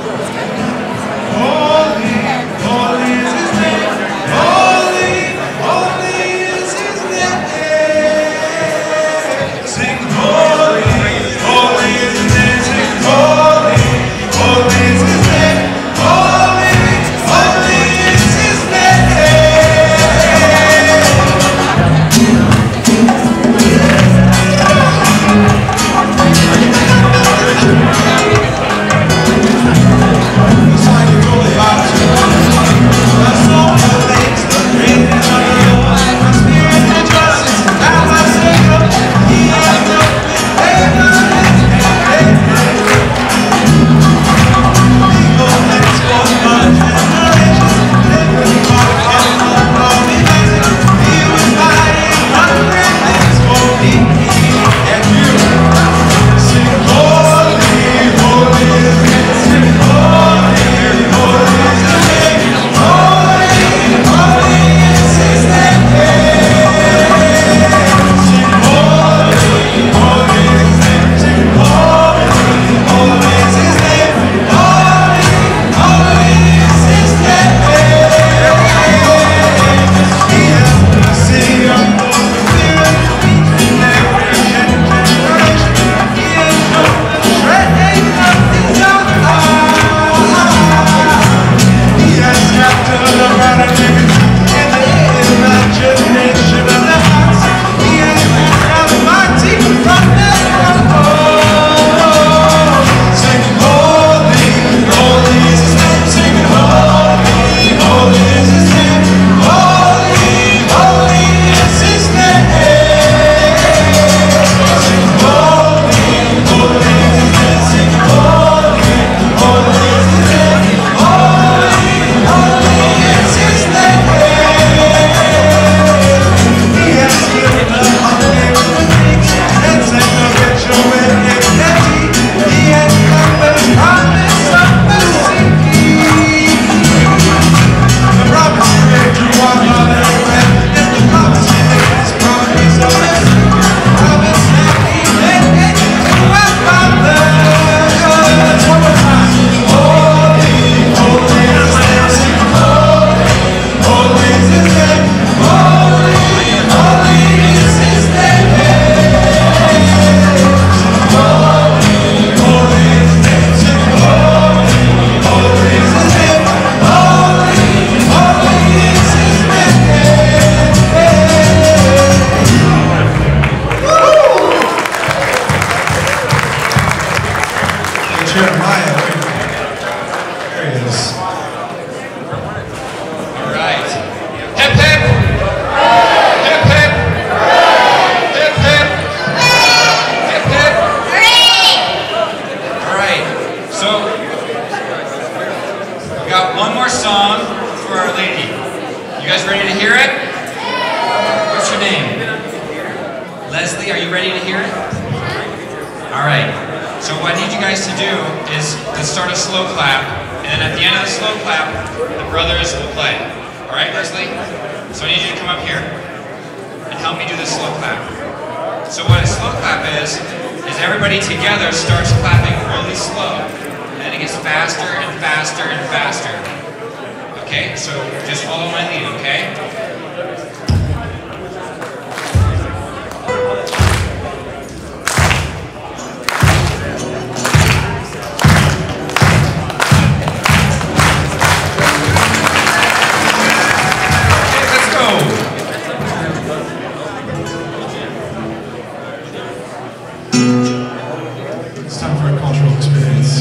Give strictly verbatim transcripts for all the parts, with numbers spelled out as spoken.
Leslie, are you ready to hear it? All right. So what I need you guys to do is let's start a slow clap, and then at the end of the slow clap, the brothers will play. All right, Leslie? So I need you to come up here and help me do the slow clap. So what a slow clap is, is everybody together starts clapping really slow, and then it gets faster and faster and faster. Okay? So just follow my lead, okay? It's time for a cultural experience.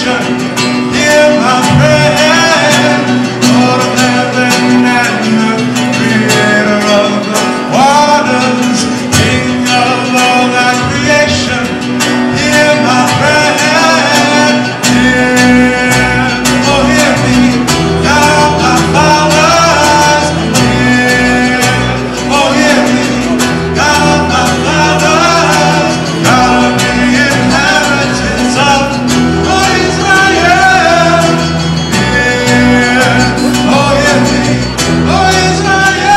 creation, hear my prayer. Lord of heaven and earth, creator of the waters, king of all thy creation, hear my prayer. Hear, oh hear me, thou my fathers. Hear, oh hear me, thou my fathers. God of the inheritance of Israel. Hear, oh hear me, oh Israel.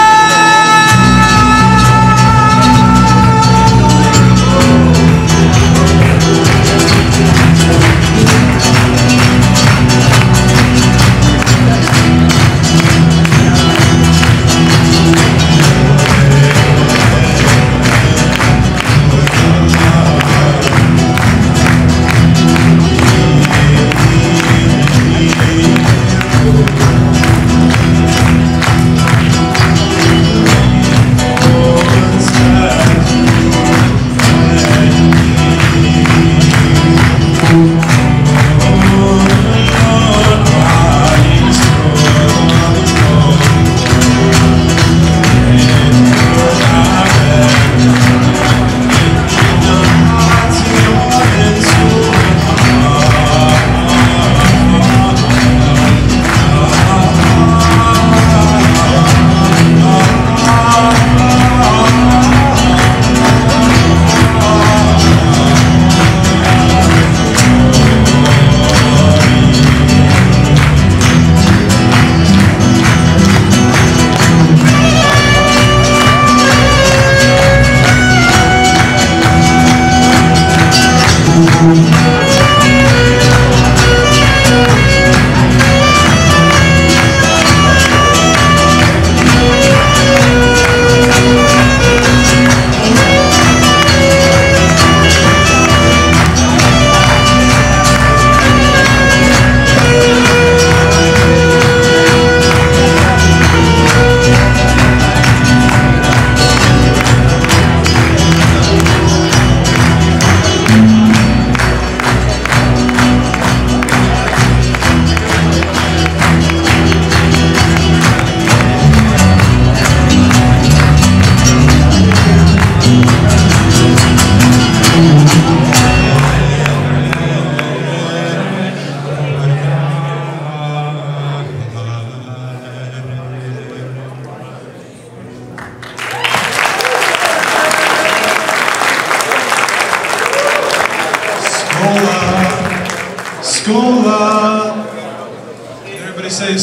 Scola. Everybody say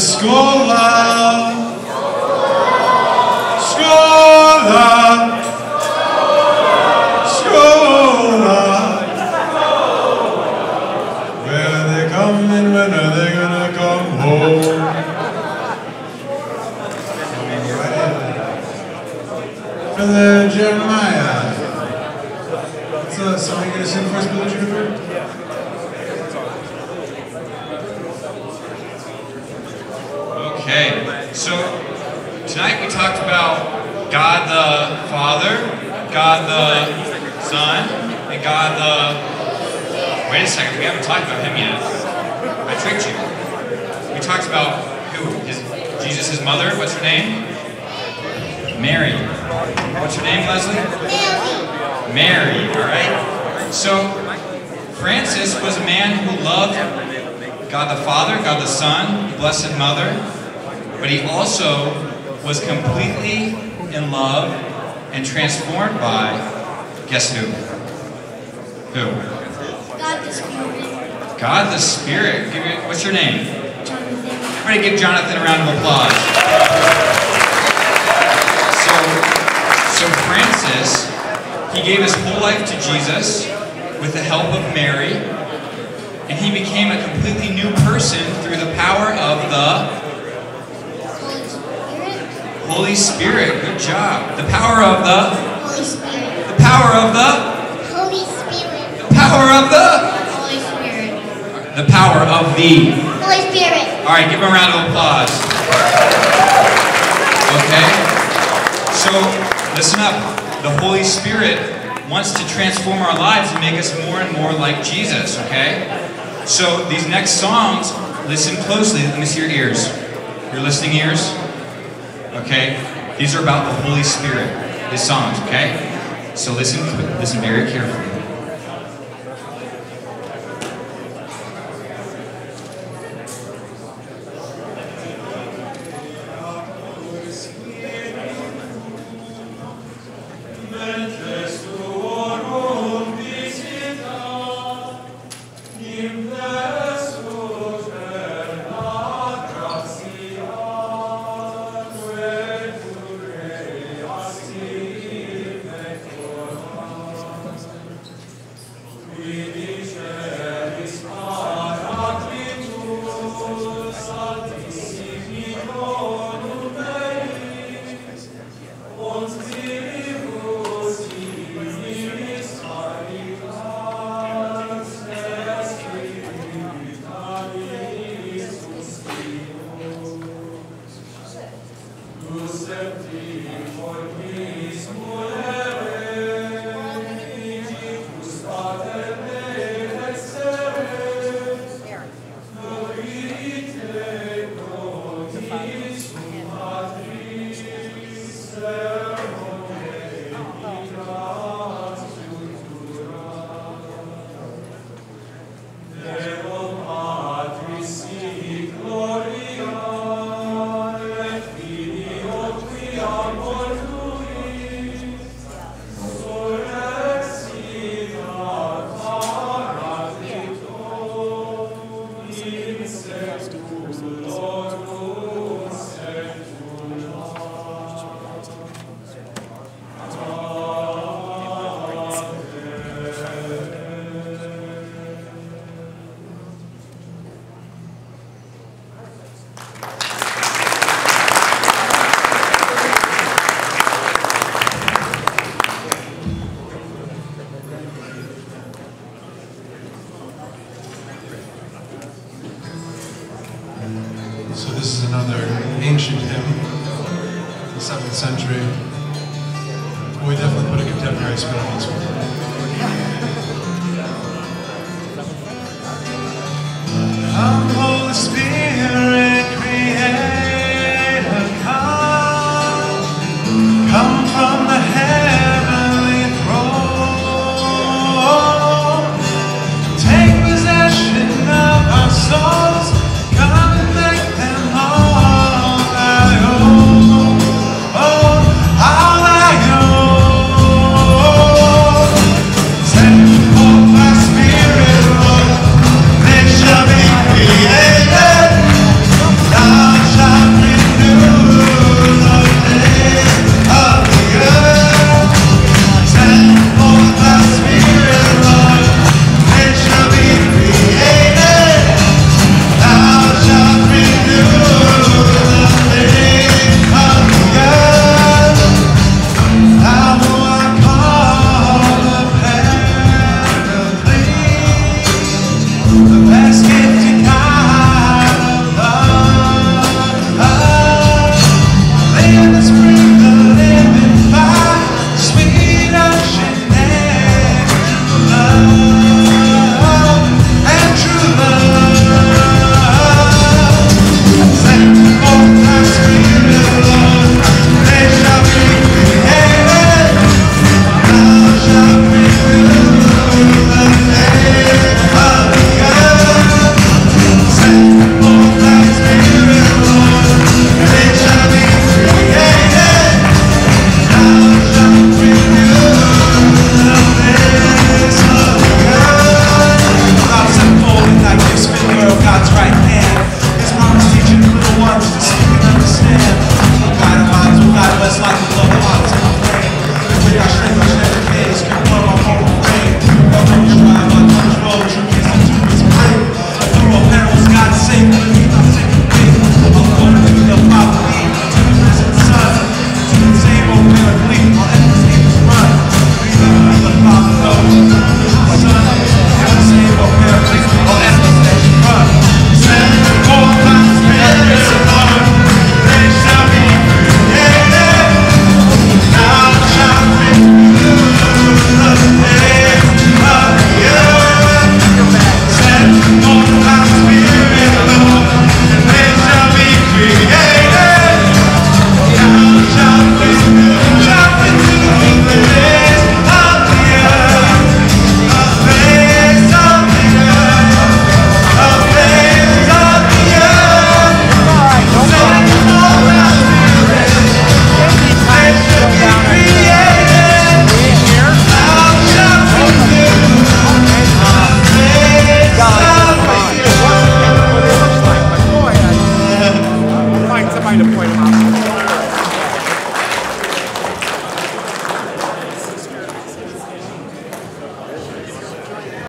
Scola. Scola. Scola. Where are they coming? When are they gonna come home? Brother Jeremiah. What's uh, somebody gonna sing for us, Brother Juniper? Okay, so tonight we talked about God the Father, God the Son, and God the... Wait a second, we haven't talked about him yet. I tricked you. We talked about who? His, Jesus' mother, what's her name? Mary. What's her name, Leslie? Mary. Mary, alright? So, Francis was a man who loved God the Father, God the Son, Blessed Mother, but he also was completely in love and transformed by, guess who? Who? God the Spirit. God the Spirit. Give me, what's your name? Jonathan. Everybody give Jonathan a round of applause. So, so Francis, he gave his whole life to Jesus with the help of Mary, and he became a completely new person through the power of the Holy Spirit. Holy Spirit. Good job. The power of the Holy Spirit. The power of the Holy Spirit. The power of the Holy Spirit. The power of the Holy Spirit. All right, give him a round of applause. Okay? So, listen up. The Holy Spirit wants to transform our lives and make us more and more like Jesus, okay? So these next songs, listen closely. Let me see your ears. Your listening ears? Okay? These are about the Holy Spirit. These songs, okay? So listen, listen very carefully. So this is another ancient hymn, the seventh century. We definitely put a contemporary spin on this one. Come, Holy Spirit, Creator, come. Come from the heavenly throne. Take possession of our souls. Come and make them all thy own. Oh, all thy own. Send forth thy Spirit, Lord. They shall be created. Thou shalt renew the face of the earth. Send forth thy Spirit, Lord. They shall be created. Thou shalt renew the face of the earth. Thou who art called the Paraclete, the best gift to God of love. Live and spring the living fire, sweet ocean and true love, and true love. Send forth thy Spirit, Lord, they shall be created. Thou shalt renew the face of the earth. Send forth thy Spirit, Lord, they shall be created. Thou shalt renew the face of the earth. God, send forth thy gifts, fit the world, God's right.